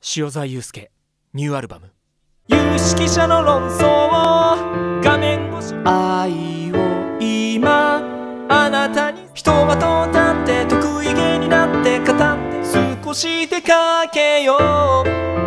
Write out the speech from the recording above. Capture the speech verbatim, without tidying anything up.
塩沢祐介ニューアルバム有識者の論争を画面越し愛を今あなたに人はとたって得意げになって語って少し出かけよう